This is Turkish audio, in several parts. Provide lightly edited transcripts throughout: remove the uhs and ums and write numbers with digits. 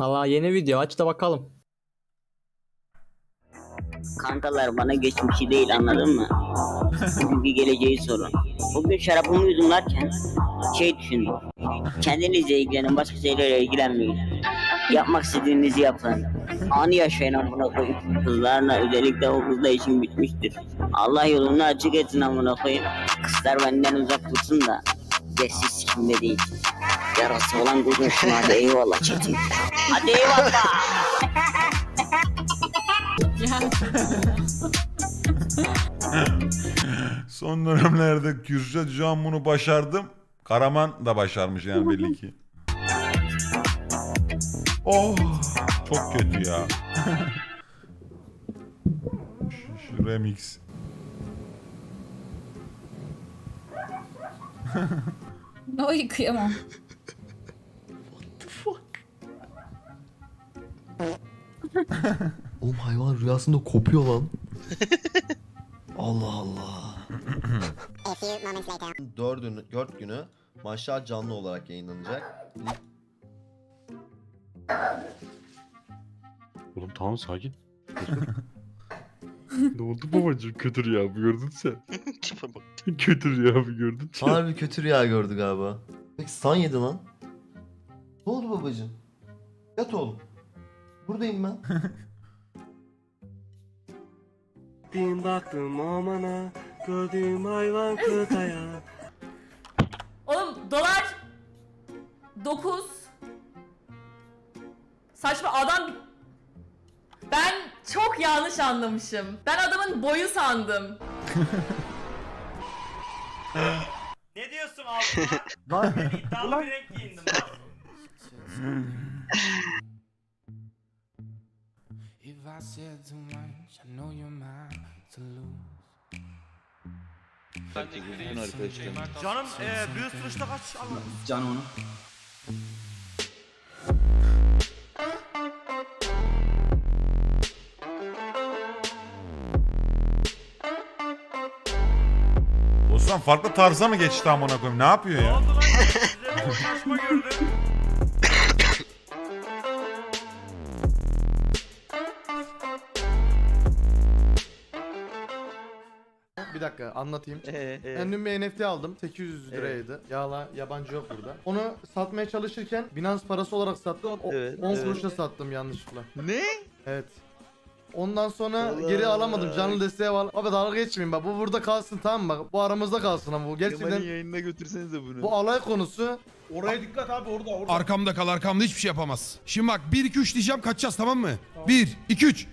Valla yeni video aç da bakalım. Kankalar bana geçmişi değil, anladın mı? Bugünkü geleceği sorun. Bugün şarabımı yudumlarken düşündüm. Kendinizle ilgilenin, başka şeylerle ilgilenmeyin. Yapmak istediğinizi yapın. Anı yaşayın amına koyayım. Kızlarla, özellikle o kızla işim bitmiştir. Allah yolunu açık etsin amına koyayım. Kızlar benden uzak dursun da sessiz kimde değil. Yarası olan kurtulsun, hadi eyvallah çetin. Hadi eyvallah. Son dönemlerde Kürşat şu an bunu başardım. Karaman da başarmış yani belli ki. Oh, çok kötü ya. şu remix. Oy kıyamam. Oğlum hayvan rüyasında kopuyor lan. Allah Allah. 4 günü maçlar canlı olarak yayınlanacak. Oğlum tamam sakin. Ne oldu babacığım? Kötü rüya mı gördün sen? Kötü rüya mı gördün sen? Harbi kötü rüya gördü galiba. Peki san yedi lan. Ne oldu babacığım? Yat oğlum. Buradayım ben. Bir baktım amana, gördüğüm hayvan kıtaya. Oğlum dolar 9. Saçma adam. Ben çok yanlış anlamışım. Ben adamın boyu sandım. Ne diyorsun altına? Lan. İddialı bir renk giyindim lan. Canım büyük sürüşte kaç Allah. Can onu. Osman farklı tarza mı geçti amına koyayım? Ne yapıyor Ne ya? oldu lan? Size bir saçma gördüm. Bir dakika anlatayım. Ben dün bir NFT aldım. 800 liraydı. Yağla yabancı yok burada. Onu satmaya çalışırken Binance parası olarak sattım. 10 kuruşa sattım yanlışlıkla. Ne? Evet. Ondan sonra geri alamadım. Canlı desteğe al. Abi dalga geçmeyin bak. Bu burada kalsın, tamam mı? Bak bu aramızda kalsın ama bu. Gerçekten yayınına götürsenize bunu. bu alay konusu. Oraya dikkat abi, orada. Arkamda kal, arkamda hiçbir şey yapamaz. Şimdi bak 1 2 3 diyeceğim, kaçacağız, tamam mı? 1 2 3.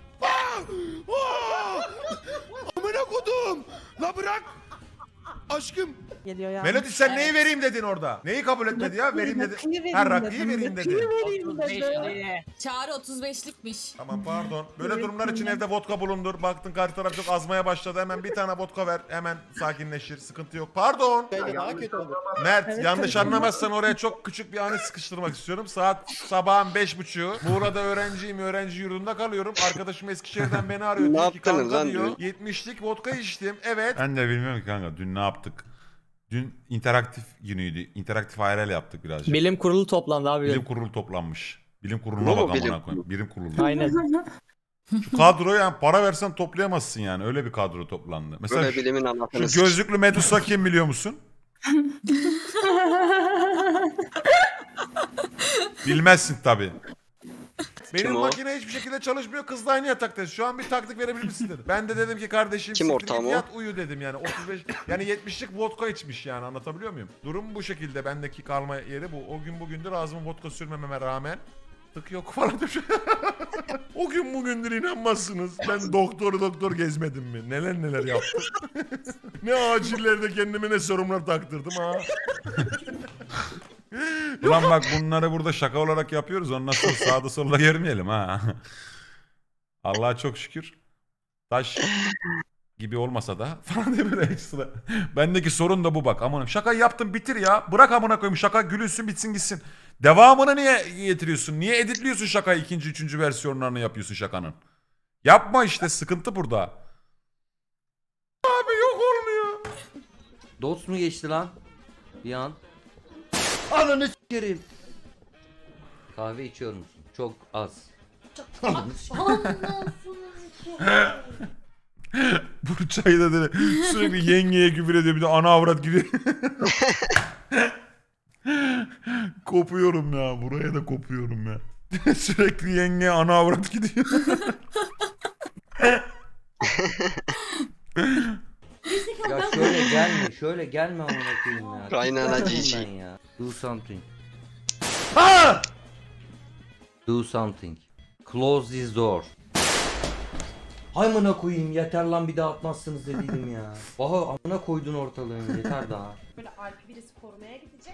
Amına kodum. La bırak. Aşkım. Geliyor ya. Melody sen neyi vereyim dedin orada? Neyi kabul etmedi ya? Vereyim dedi. Her rakıyı vereyim dedi. Çağrı 35'likmiş. Tamam pardon. Böyle durumlar için evde vodka bulundur. Baktın karşı taraf çok azmaya başladı. Hemen bir tane vodka ver. Hemen sakinleşir. Sıkıntı yok. Pardon. Daha kötü olur. Mert yanlış anlamazsan oraya çok küçük bir anı sıkıştırmak istiyorum. Saat sabahın 5.30'u. Muğla'da öğrenciyim. Öğrenci yurdunda kalıyorum. Arkadaşım Eskişehir'den beni arıyor. Ne Diyor ki, yaptınız kanka lan diyor, dün? 70'lik vodka içtim. Evet. Ben de bilmiyorum ki kanka. Dün ne yaptık? Dün interaktif günüydü. İnteraktif IRL yaptık birazcık. Bilim kurulu toplandı abi. Bilim kurulu toplanmış. Bilim kuruluna bak amına koyayım. Bilim kurulu. Aynen. Şu kadroyu yani para versen toplayamazsın yani. Öyle bir kadro toplandı. Mesela Böyle bilimin anlatını şu gözlüklü Medusa kim biliyor musun? Bilmezsin tabii. Benim makine hiçbir şekilde çalışmıyor. Kızla aynı yataktayız. Şu an bir taktik verebilir misin dedi. Ben de dedim ki kardeşim Kim ortağım o? yat uyu dedim yani. 35 yani 70'lik vodka içmiş yani, anlatabiliyor muyum? Durum bu şekilde. Bendeki kalma yeri bu. O gün bugündür ağzıma vodka sürmememe rağmen tık yok falan demiş. O gün bugündür inanmazsınız. Ben doktor gezmedim mi? Neler yaptım. Ne acillerde kendime ne sorunlar taktırdım ha. Ulan bak bunları burada şaka olarak yapıyoruz. Ondan sonra sağda solda görmeyelim ha. Allah'a çok şükür. Taş gibi olmasa da falan diye böyle ekstra. Bendeki sorun da bu bak. Aman şaka yaptım bitir ya. Bırak amına koyayım, şaka gülünsün bitsin gitsin. Devamını niye getiriyorsun? Niye editliyorsun şakayı, ikinci üçüncü versiyonlarını yapıyorsun şakanın? Yapma işte, sıkıntı burada. Abi yok olmuyor. Dost mu geçti lan? Bir an. Ananı s**erim. Kahve içiyor musun? Çok az. Bu çayda da sürekli yengeye küfür ediyor, bir de ana avrat gidiyor. Kopuyorum ya, buraya da kopuyorum ya. Sürekli yengeye ana avrat gidiyor. Ya şöyle gelme amına koyayım ya. Aynen Cici. Ya. Do something. Do something. Close this door. Hay amına koyayım, yeter lan, bir daha atmazsınız dediydim ya. Baha amına koydun ortalığını, yeter daha. Böyle Alp'i birisi korumaya gidecek.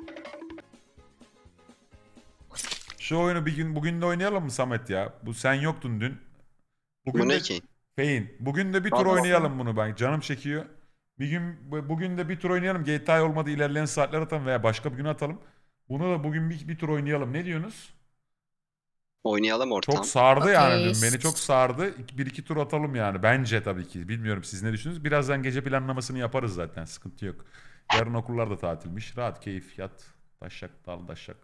Şu oyunu bugün de oynayalım mı Samet ya? Bu sen yoktun dün. Bu ne ki? Feyin. Bugün de bir tur oynayalım bunu, ben canım çekiyor. Bugün de bir tur oynayalım. GTA olmadı, ilerleyen saatler atalım veya başka bir gün atalım. Bunu da bugün bir tur oynayalım. Ne diyorsunuz? Oynayalım ortam. Çok sardı yani dün. Beni çok sardı. Bir iki tur atalım yani. Bence tabii ki. Bilmiyorum siz ne düşünüyorsunuz? Birazdan gece planlamasını yaparız zaten. Sıkıntı yok. Yarın okullar da tatilmiş. Rahat, keyif, yat. Taşak, dal, taşak.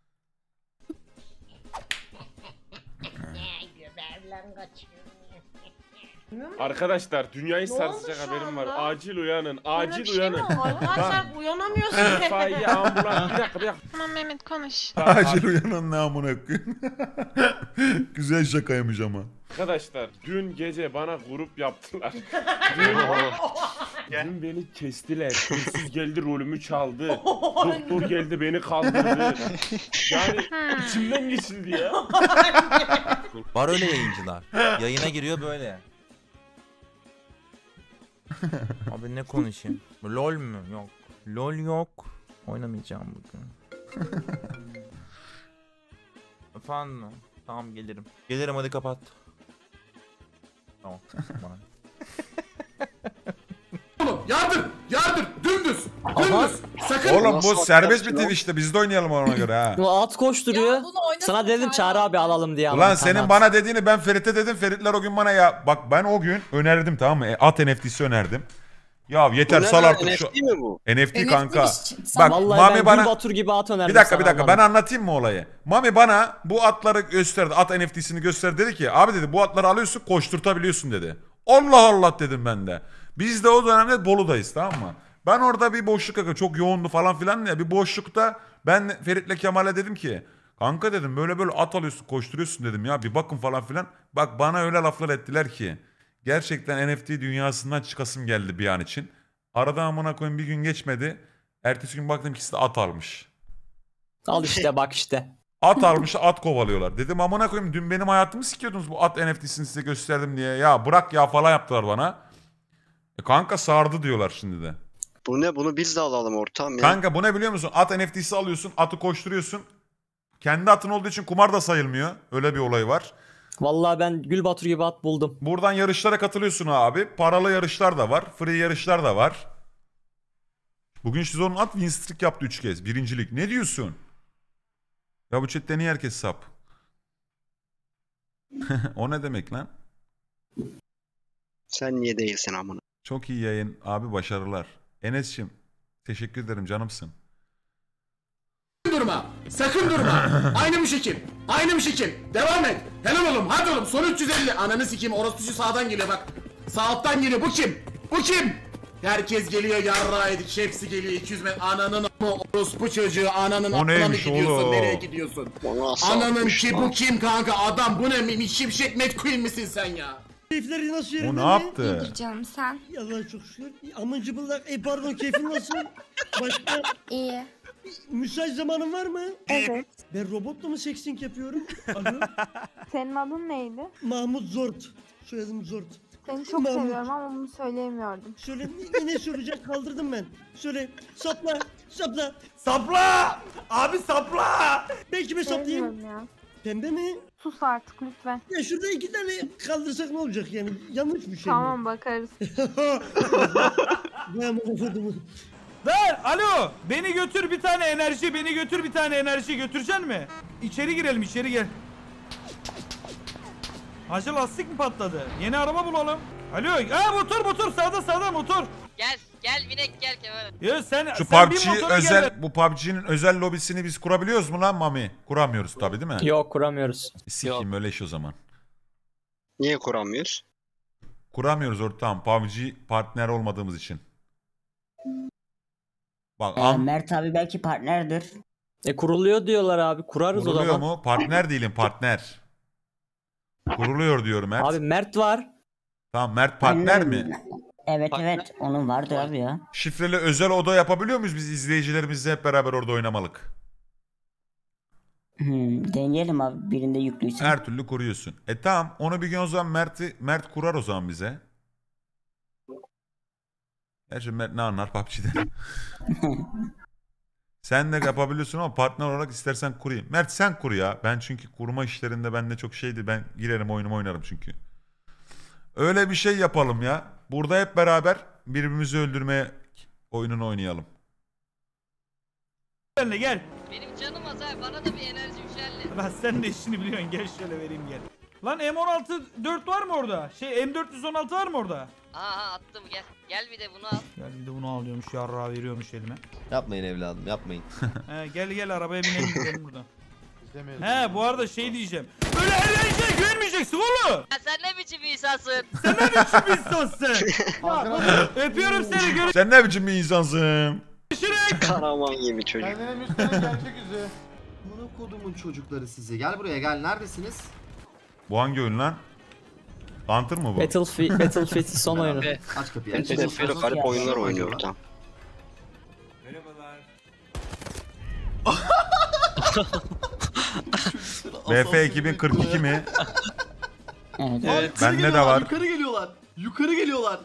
Arkadaşlar dünyayı sarsacak haberim var. Acil uyanın. Acil uyanın. Arkadaşlar uyanamıyorsun. İtfaiye, ambulans. Bir dakika. Tamam Mehmet konuş. Acil uyanın ne amına koyayım. Güzel şakaymış ama. Arkadaşlar dün gece bana grup yaptılar. Dün beni kestiler. Hırsız geldi, rolümü çaldı. Doktor geldi, beni kaldırdı. Yani içimden geçildi ya. Var öyle yayıncılar. Yayına giriyor böyle. Abi ne konuşayım? LOL mü? Yok. LOL yok. Oynamayacağım bugün. Efendim? Tamam gelirim. Gelirim, hadi kapat. Tamam. Oğlum yardır dümdüz. Sakın. Oğlum bu serbest bir Twitch'te, biz de oynayalım ona göre ha. Bu at koşturuyor. Sana dedim Çağrı abi alalım diye. Ulan senin bana dediğini ben Ferit'e dedim. Feritler o gün bana ya bak ben o gün önerdim, tamam mı? At NFT'si önerdim. Ya yeter sal artık şu. NFT mi bu? NFT kanka. Bak Vallahi Mami bana Batur gibi at önerdim. bir dakika ben anlatayım mı olayı? Mami bana bu atları gösterdi. At NFT'sini gösterdi, dedi ki abi dedi bu atları alıyorsun, koşturtabiliyorsun dedi. Allah Allah dedim ben de. Biz de o dönemde Bolu'dayız, tamam mı? Ben orada bir boşluk, çok yoğundu falan filan ya, bir boşlukta ben Ferit'le Kemal'e dedim ki kanka dedim böyle at alıyorsun, koşturuyorsun dedim ya, bir bakın falan filan. Bak bana öyle laflar ettiler ki gerçekten NFT dünyasından çıkasım geldi bir an için. Arada amına koyayım bir gün geçmedi. Ertesi gün baktım ki de at almış. Al işte bak işte. At almış, at kovalıyorlar. Dedim amına koyayım dün benim hayatımı sikiyordunuz bu at NFT'sini size gösterdim diye. Ya bırak ya falan yaptılar bana. Kanka sardı diyorlar şimdi de. Bu ne? Bunu biz de alalım ortam ya. Kanka bu ne biliyor musun? At NFT'si alıyorsun, atı koşturuyorsun. Kendi atın olduğu için kumar da sayılmıyor. Öyle bir olay var. Vallahi ben Gül Batur gibi at buldum. Buradan yarışlara katılıyorsun abi. Paralı yarışlar da var. Free yarışlar da var. Bugün Şizon'un at win streak yaptı 3 kez. Birincilik. Ne diyorsun? Ya bu chatte niye herkes sap? O ne demek lan? Sen niye değilsin amına? Çok iyi yayın abi, başarılar. Enes'cim teşekkür ederim, canımsın. Durma. Sakın durma. Aynı bir şekil. Devam et. Helal oğlum. Hadi oğlum. Son 350. Ananı sikeyim. Orospucu sağdan geliyor bak. Sağ alttan geliyor. Bu kim? Herkes geliyor. Yarrağı yedik. Hepsi geliyor. 200 metre. Ananın ama orospu çocuğu. Ananın O aklına mı neymiş gidiyorsun? oğlum? Nereye gidiyorsun? Ananın ki bu kim kanka? Adam bu ne? Şimşek McQueen misin sen ya? Keyifleri nasıl O yerinde ne yaptı? Canım sen. Allah çok şükür. Aman cıbıldak. Pardon, keyfin nasıl? Başka İyi. müsait zamanın var mı? Evet. Ben robotla mı sexting yapıyorum? Alo. Senin adın neydi? Mahmut Zort. Soyadım Zort. Seni çok Mahmut. seviyorum ama bunu söyleyemiyordum. Şöyle ne söyleyecek, kaldırdım ben. Şöyle sapla. Sapla! Abi sapla! Belki ben saplayayım. Sevmiyorum ya. Pembe mi? Sus artık lütfen. Ya şurada 2 tane kaldırsak ne olacak yani? Yanlış bir şey Tamam bakarız. Ben okudumu. Alo! Beni götür bir tane enerji, götürecek mi? İçeri girelim, içeri gel. Hacı lastik mi patladı? Yeni araba bulalım. Alo, motor, sağda motor. Gel Gel binek gel Kemal. Yo sen Şu sen bir PUBG motora özel, gel. bu PUBG'nin özel lobisini biz kurabiliyoruz mu lan Mami? Kuramıyoruz tabii değil mi? Yok kuramıyoruz. Sikeyim öyle iş o zaman. Niye kuramıyoruz? Kuramıyoruz ortağım. PUBG partner olmadığımız için. Bak Mert abi belki partnerdir. Kuruluyor diyorlar abi. Kurarız o kuruluyor zaman. mu? Partner değilim partner. Kuruluyor diyorum Mert. Abi Mert var. Tamam Mert partner mi? Evet evet onun vardı abi ya. Şifreli özel oda yapabiliyor muyuz biz izleyicilerimizle hep beraber orada oynamalık? Deneyelim abi birinde yüklüyse. Her türlü kuruyorsun. Tamam onu bir gün o zaman Mert kurar o zaman bize. Gerçi Mert ne anlar PUBG'den. Sen de yapabiliyorsun ama partner olarak istersen kurayım. Mert sen kur ya. Ben çünkü kurma işlerinde bende çok şeydi. Ben girerim oyunumu oynarım çünkü. Öyle bir şey yapalım ya. Burada hep beraber birbirimizi öldürmeye oyununu oynayalım. Benle gel. Benim canım az abi bana da bir enerji yükseldi. Lan sen de işini biliyorsun. Gel şöyle vereyim gel. Lan M16 4 var mı orada? M416 var mı orada? Aha attım gel. Gel bir de bunu al. Gel bir de bunu alıyormuş. Yarrağı veriyormuş elime. Yapmayın evladım yapmayın. Gel arabaya binelim gidelim buradan. He bu arada şey diyeceğim. Böyle her şeye güvenmeyeceksin oğlum. Ya sen ne biçim bir insansın? Sen ne biçim bir insansın? Öpüyorum seni. Görüşürüz. Sen ne biçim bir insansın? Karaman gibi çocuk. Kendine müstahak gerçek yüzü. Bunu kodumun çocukları size. Gel buraya gel. Neredesiniz? Bu hangi oyun lan? Hunter mı bu? Battlefield son oyunu. Aç kapıyı. Hedefleri garip oyunlar oynuyor tam. BF 2042 mi? Evet. Bende de var. Yukarı geliyorlar. Yukarı geliyorlar.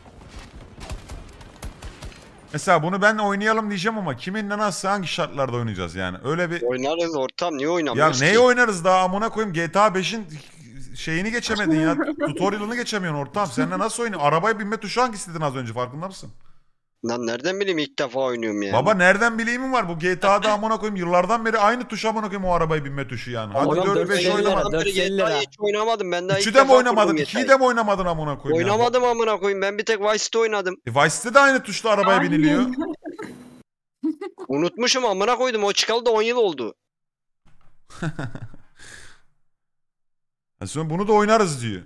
Mesela bunu ben oynayalım diyeceğim ama kiminle nasıl hangi şartlarda oynayacağız yani? Öyle bir... Oynarız ortam niye Ya oynamıyoruz neyi ki? oynarız daha amına koyayım GTA 5'in şeyini geçemedin ya. Tutorial'ını geçemiyorsun ortam. Seninle nasıl oynuyorsun? Arabaya binme tuşu hangisiydi az önce farkında mısın? Lan nereden bileyim ilk defa oynuyorum yani. Baba nereden bileyim var bu GTA'da amına koyayım yıllardan beri aynı tuş amına koyayım o arabaya binme tuşu yani. Hadi Oğlum, 4-5 450 oynamadın. lira. 450 lira. Hiç oynamadım ben daha ilk 3'ü de defa mi oynamadın? kurdum 2'yi de mi oynamadın amına koyayım? Oynamadım amına koyayım ben bir tek Vice'de oynadım. Vice City'de de aynı tuşla arabaya biniliyor. Unutmuşum amına koydum o çıkalı da 10 yıl oldu. Sonra bunu da oynarız diyor.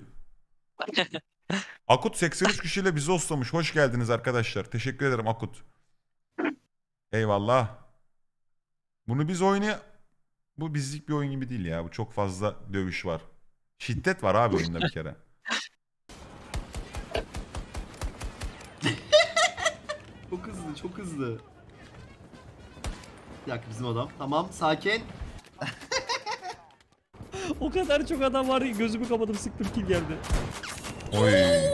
Akut 83 kişiyle bizi hostlamış. Hoş geldiniz arkadaşlar. Teşekkür ederim Akut. Eyvallah. Bunu biz Bu bizlik bir oyun gibi değil ya. Bu çok fazla dövüş var. Şiddet var abi oyunda bir kere. Çok hızlı çok hızlı. Bir dakika bizim adam. Tamam sakin. O kadar çok adam var ki gözümü kapatıp sıktım kill geldi. Oy.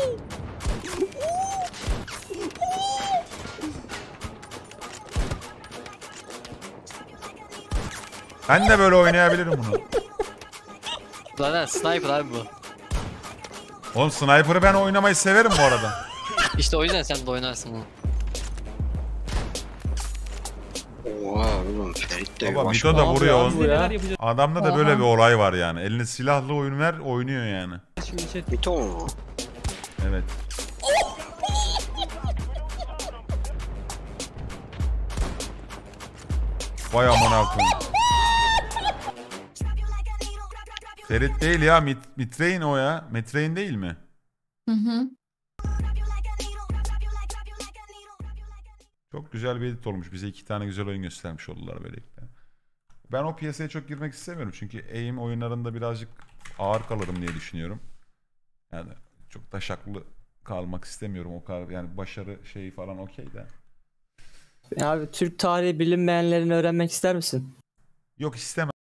Ben de böyle oynayabilirim bunu. Lan sniper abi bu. Oğlum sniper'ı ben oynamayı severim bu arada. İşte o yüzden sen de oynarsın bunu. Oha oğlum Ferit de Baba yavaş. Mito da vuruyor. Ya. Adamda da böyle bir olay var yani. Eline silahlı oyun ver oynuyor yani. Mito mu? Evet. Vay amına koyayım. Ferit değil ya. Mitrein o ya. Mitrein değil mi? Çok güzel bir edit olmuş. Bize 2 tane güzel oyun göstermiş oldular böylelikle. Ben o piyasaya çok girmek istemiyorum. Çünkü aim oyunlarında birazcık ağır kalırım diye düşünüyorum. Yani çok taşaklı kalmak istemiyorum o kadar. Yani başarı şeyi falan okey de. Abi Türk tarihi bilinmeyenlerini öğrenmek ister misin? Yok istemem.